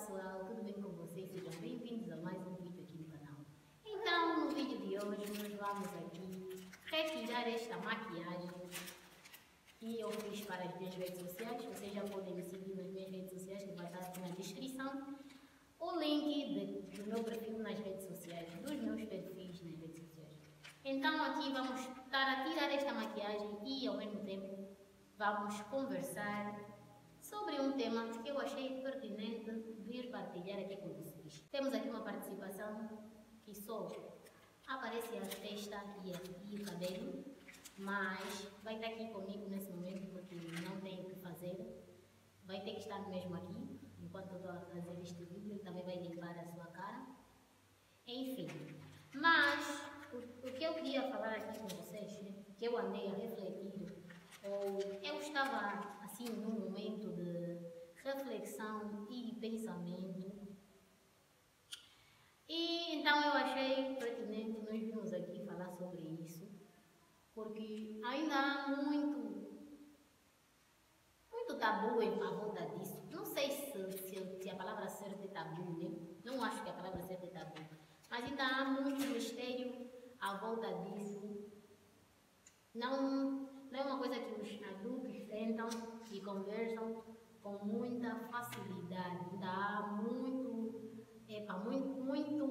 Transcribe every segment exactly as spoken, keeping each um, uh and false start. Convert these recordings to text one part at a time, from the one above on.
pessoal, tudo bem com vocês? Sejam bem-vindos a mais um vídeo aqui no canal. Então, no vídeo de hoje, nós vamos aqui retirar esta maquiagem que eu fiz para as minhas redes sociais. Vocês já podem me seguir nas minhas redes sociais, que vai estar aqui na descrição. O link de, do meu perfil nas redes sociais, dos meus perfis nas redes sociais. Então, aqui vamos estar a tirar esta maquiagem e, ao mesmo tempo, vamos conversar sobre um tema que eu achei pertinente vir partilhar aqui com vocês. Temos aqui uma participação que só aparece a testa e, a, e o cabelo, mas vai estar aqui comigo nesse momento porque não tem o que fazer. Vai ter que estar mesmo aqui, enquanto eu estou a fazer este vídeo, ele também vai limpar a sua cara. Enfim, mas o, o que eu queria falar aqui com vocês, né, que eu andei a refletir, ou eu estava assim num momento de reflexão e pensamento, e então eu achei pertinente nós virmos aqui falar sobre isso, porque ainda há muito, muito tabu em volta disso. Não sei se, se, se a palavra certa é tabu, né? Não acho que a palavra certa é tabu, mas ainda há muito mistério à volta disso. Não, não é uma coisa que os adultos sentam e conversam com muita facilidade. Ainda há muito, epa, muito, muito,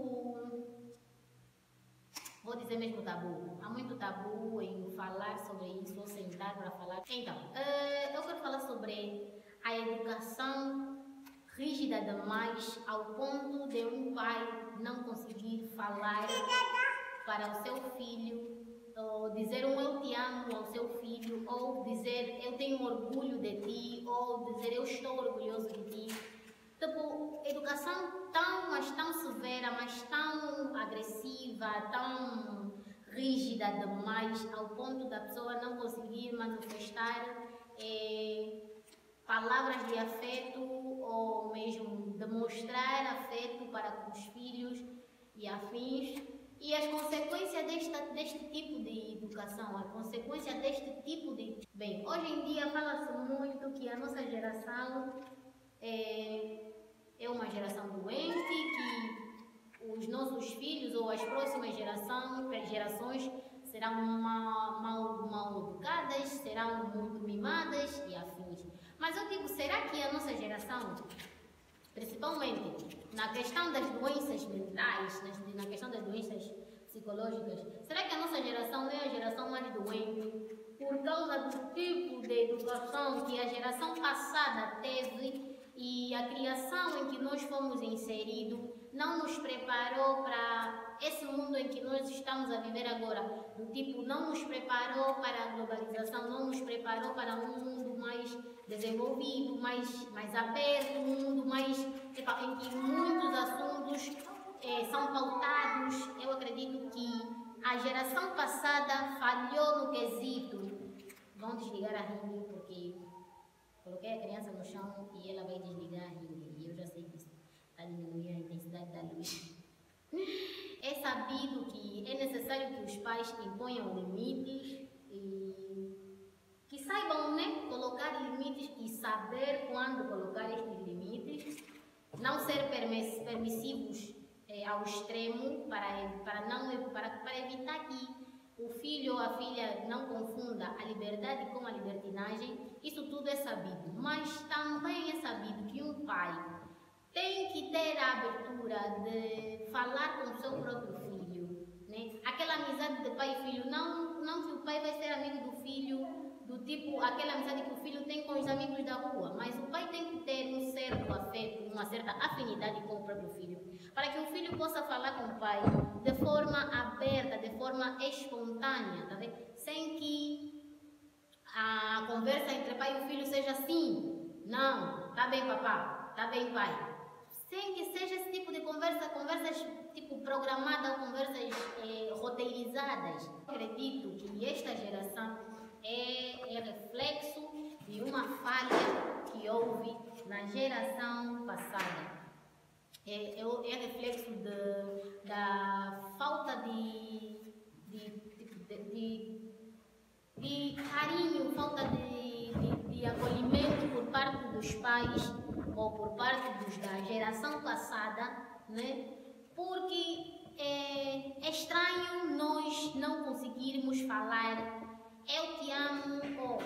vou dizer mesmo tabu. Há muito tabu em falar sobre isso, ou sentar para falar. Então, uh, eu quero falar sobre a educação rígida demais ao ponto de um pai não conseguir falar para o seu filho, ou dizer um eu te amo ao seu filho, ou dizer eu tenho orgulho de ti, ou dizer eu estou orgulhoso de ti. Tipo, educação tão, mas tão severa, mas tão agressiva, tão rígida demais, ao ponto da pessoa não conseguir manifestar eh, palavras de afeto, ou mesmo demonstrar afeto para com os filhos e afins. E as consequências desta, deste tipo de educação, a consequência deste tipo de... Bem, hoje em dia fala-se muito que a nossa geração é, é uma geração doente, que os nossos filhos ou as próximas geração, gerações serão mal, mal, mal educadas, serão muito mimadas e afins. Mas eu digo, será que a nossa geração, principalmente na questão das doenças mentais, na questão das doenças psicológicas, será que a nossa geração não é a geração mais doente por causa do tipo de educação que a geração passada teve e a criação em que nós fomos inseridos não nos preparou para esse mundo em que nós estamos a viver agora? Do tipo, não nos preparou para a globalização, não nos preparou para um mundo mais desenvolvido, mais, mais aberto, um mundo mais, epa, em que muitos assuntos eh, são pautados. Eu acredito que a geração passada falhou no quesito. Vão desligar a ringue porque coloquei a criança no chão e ela vai desligar a ringue. E eu já sei que isso está diminuindo a intensidade da luz. É sabido que é necessário que os pais imponham limites e que saibam, né, colocar limites e saber quando colocar estes limites, não ser permissivos é, ao extremo para, para, não, para, para evitar que o filho ou a filha não confunda a liberdade com a libertinagem. Isso tudo é sabido, mas também é sabido que um pai tem que ter a abertura de falar com o seu próprio filho, né? Aquela amizade de pai e filho, não, não que o pai vai ser amigo do filho, do tipo aquela amizade que o filho tem com os amigos da rua, mas o pai tem que ter um certo afeto, uma certa afinidade com o próprio filho, para que o filho possa falar com o pai de forma aberta, de forma espontânea, tá vendo? Sem que a conversa entre pai e o filho seja assim: não, tá bem papá, tá bem pai. Sem que seja esse tipo de conversa, conversas tipo programadas, conversas eh, roteirizadas. Eu acredito que esta geração é, é reflexo de uma falha que houve na geração passada. É, é, é reflexo de, da falta de, de, de, de, de carinho, falta de, de, de acolhimento por parte dos pais ou por parte dos da geração passada, né? Porque é, é estranho nós não conseguirmos falar eu te amo ou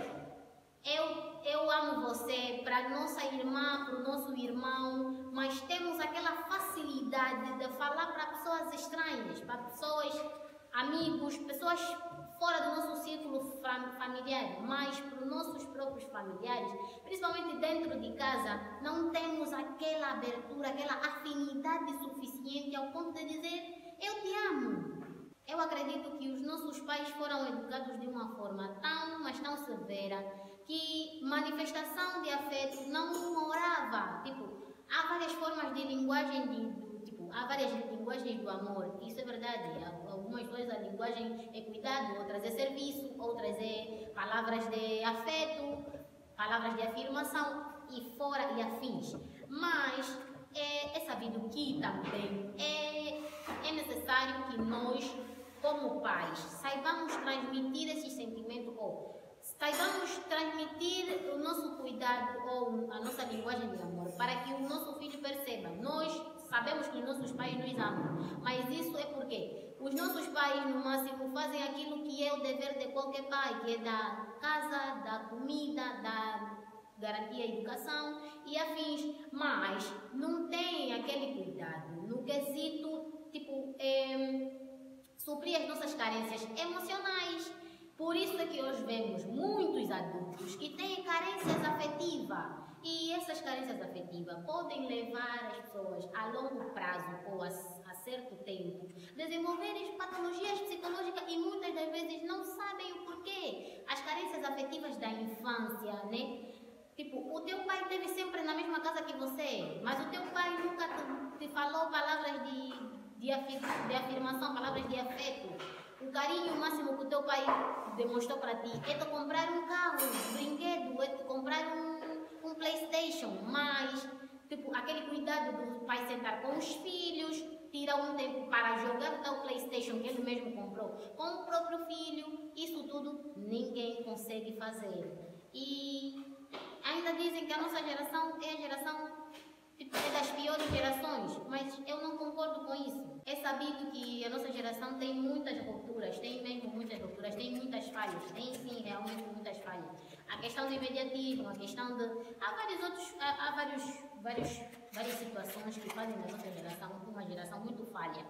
eu, eu amo você para nossa irmã, para o nosso irmão, mas temos aquela facilidade de falar para pessoas estranhas, para pessoas, amigos, pessoas fora do nosso círculo familiar, mas para os nossos próprios familiares, principalmente dentro de casa, não temos aquela abertura, aquela afinidade suficiente ao ponto de dizer eu te amo. Eu acredito que os nossos pais foram educados de uma forma tão, mas tão severa, que manifestação de afeto não demorava. Tipo, há várias formas de linguagem, de, tipo, há várias linguagens do amor. Isso é verdade. Algumas coisas a linguagem é cuidado, outras é serviço, outras é palavras de afeto, palavras de afirmação e fora e afins. Mas é, é sabido que também é, é necessário que nós, como pais, saibamos transmitir esses sentimentos ou saibamos transmitir o nosso cuidado ou a nossa linguagem de amor para que o nosso filho perceba. Nós sabemos que os nossos pais nos amam, mas isso é porque os nossos pais, no máximo, fazem aquilo que é o dever de qualquer pai, que é da casa, da comida, da garantia educação e afins, mas não tem aquele cuidado no quesito, tipo, é, suprir as nossas carências emocionais. Por isso é que hoje vemos muitos adultos que têm carências afetivas. E essas carências afetivas podem levar as pessoas a longo prazo ou a, a certo tempo desenvolverem patologias psicológicas e muitas das vezes não sabem o porquê. As carências afetivas da infância, né? Tipo, o teu pai esteve sempre na mesma casa que você, mas o teu pai nunca te, te falou palavras de, de, afir, de afirmação, palavras de afeto. O carinho máximo que o teu pai demonstrou para ti é te comprar um carro, um brinquedo, é te comprar um, um PlayStation, mas tipo, aquele cuidado do pai sentar com os filhos, tirar um tempo para jogar o tal PlayStation que ele mesmo comprou com o próprio filho, isso tudo ninguém consegue fazer. E ainda dizem que a nossa geração é a geração tipo, é das piores gerações, mas eu não concordo com isso. É sabido que a nossa geração tem muitas rupturas, tem mesmo muitas rupturas, tem muitas falhas, tem sim realmente muitas falhas. A questão do imediatismo, a questão de... Há vários outros, há, há vários, vários, várias situações que fazem da nossa geração uma geração muito falha.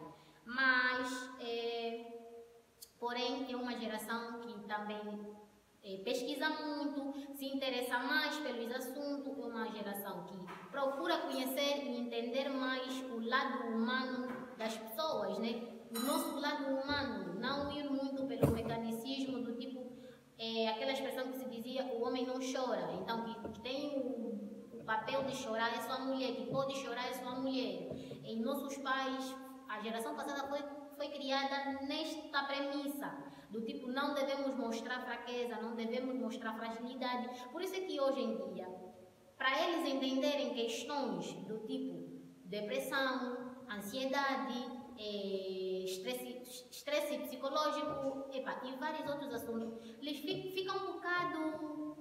Mas, é, porém, é uma geração que também é, pesquisa muito, se interessa mais pelos assuntos, é uma geração que procura conhecer e entender mais o lado humano das pessoas, né? O nosso lado humano, não ir muito pelo mecanicismo do tipo, é, aquela expressão que se dizia, o homem não chora, então que, que tem o, o papel de chorar é só a mulher, que pode chorar é só a mulher. Em nossos pais, a geração passada foi, foi criada nesta premissa, do tipo, não devemos mostrar fraqueza, não devemos mostrar fragilidade. Por isso é que hoje em dia, para eles entenderem questões do tipo depressão, ansiedade, eh, estresse, estresse psicológico epa, e vários outros assuntos, eles ficam um bocado,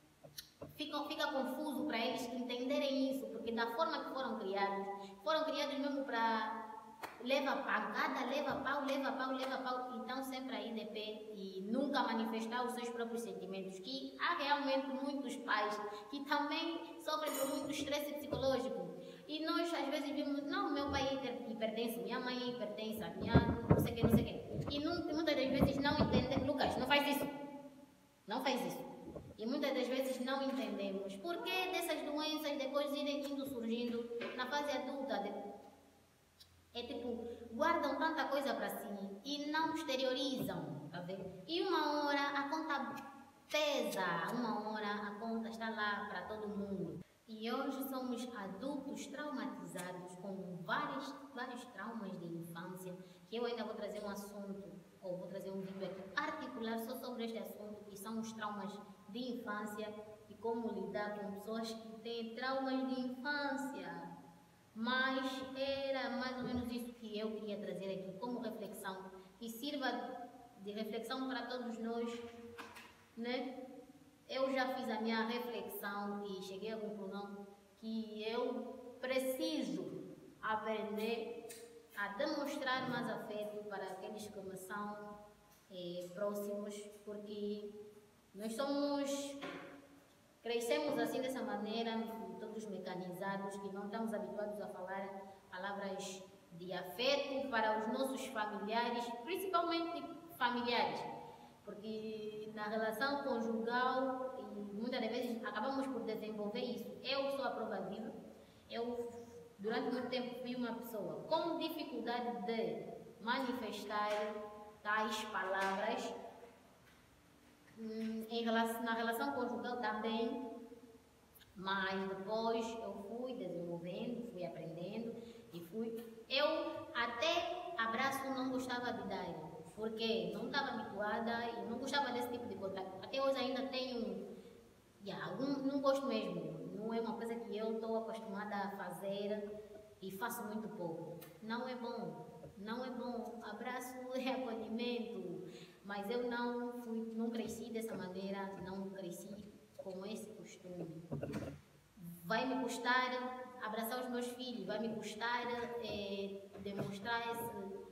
ficam, fica confuso para eles entenderem isso, porque da forma que foram criados, foram criados mesmo para leva pancada, leva pau, leva pau, leva pau, e estão sempre aí de pé e nunca manifestar os seus próprios sentimentos, que há realmente muitos pais que também sofrem com muito estresse psicológico. E nós às vezes vimos, não, meu pai hipertenso, minha mãe hipertensa, minha não sei o que, não sei o que. E não, muitas das vezes não entendem, Lucas, não faz isso, não faz isso. E muitas das vezes não entendemos por que dessas doenças depois irem indo surgindo na fase adulta. De, é tipo, guardam tanta coisa para si e não exteriorizam, tá vendo? E uma hora a conta pesa, uma hora a conta está lá para todo mundo. E hoje somos adultos traumatizados com vários, vários traumas de infância, que eu ainda vou trazer um assunto, ou vou trazer um vídeo aqui particular só sobre este assunto, que são os traumas de infância e como lidar com pessoas que têm traumas de infância. Mas era mais ou menos isso que eu queria trazer aqui como reflexão, e sirva de reflexão para todos nós, né? Eu já fiz a minha reflexão e cheguei à conclusão que eu preciso aprender a demonstrar mais afeto para aqueles que me são é, próximos, porque nós somos, crescemos assim dessa maneira, todos mecanizados, que não estamos habituados a falar palavras de afeto para os nossos familiares, principalmente familiares, porque na relação conjugal, e muitas das vezes acabamos por desenvolver isso. Eu sou a prova viva, eu durante muito tempo fui uma pessoa com dificuldade de manifestar tais palavras, em relação, na relação conjugal também, mas depois eu fui desenvolvendo, fui aprendendo e fui... Eu até abraço não gostava de dar, porque não estava habituada e não gostava desse tipo de contato. Até hoje ainda tenho... Yeah, não, não gosto mesmo, não é uma coisa que eu estou acostumada a fazer e faço muito pouco. Não é bom, não é bom. Abraço é acolhimento, mas eu não fui, não cresci dessa maneira, não cresci com esse costume. Vai me custar abraçar os meus filhos, vai me custar é, demonstrar esse,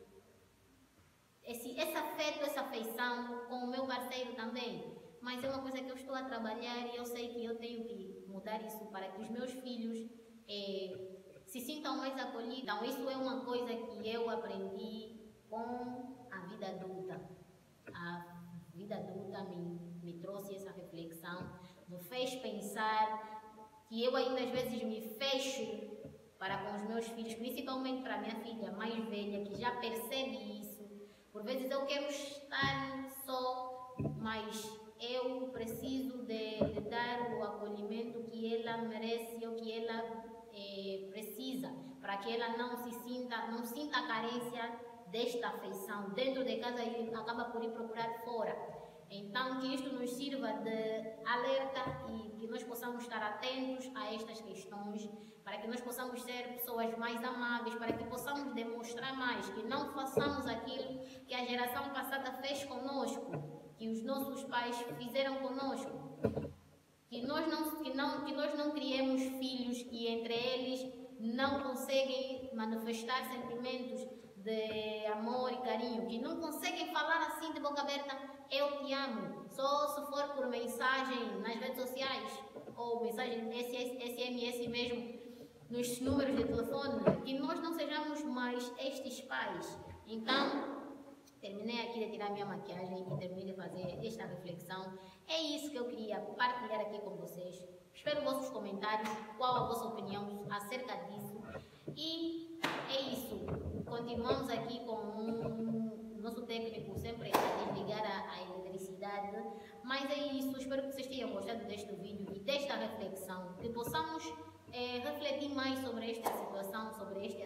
esse, esse afeto, essa afeição com o meu parceiro também. Mas é uma coisa que eu estou a trabalhar e eu sei que eu tenho que mudar isso para que os meus filhos é, se sintam mais acolhidos. Então, isso é uma coisa que eu aprendi com a vida adulta. A vida adulta me, me trouxe essa reflexão, me fez pensar que eu ainda às vezes me fecho para com os meus filhos, principalmente para a minha filha mais velha, que já percebe isso. Por vezes eu quero estar só, mas eu preciso de, de dar o acolhimento que ela merece ou que ela eh, precisa, para que ela não se sinta, não sinta a carência desta afeição dentro de casa e acaba por ir procurar fora. Então, que isto nos sirva de alerta e que nós possamos estar atentos a estas questões, para que nós possamos ser pessoas mais amáveis, para que possamos demonstrar mais, que não façamos aquilo que a geração passada fez conosco, que os nossos pais fizeram conosco, que nós não, que não, que nós não criemos filhos que entre eles não conseguem manifestar sentimentos de amor e carinho, que não conseguem falar assim de boca aberta, eu te amo, só se for por mensagem nas redes sociais, ou mensagem S M S mesmo, nos números de telefone, que nós não sejamos mais estes pais. Então, terminei aqui de tirar minha maquiagem e terminei de fazer esta reflexão. É isso que eu queria partilhar aqui com vocês. Espero vossos comentários, qual a vossa opinião acerca disso. E é isso. Continuamos aqui com um, o nosso técnico sempre a desligar a, a eletricidade. Mas é isso. Espero que vocês tenham gostado deste vídeo e desta reflexão. Que possamos é, refletir mais sobre esta situação, sobre este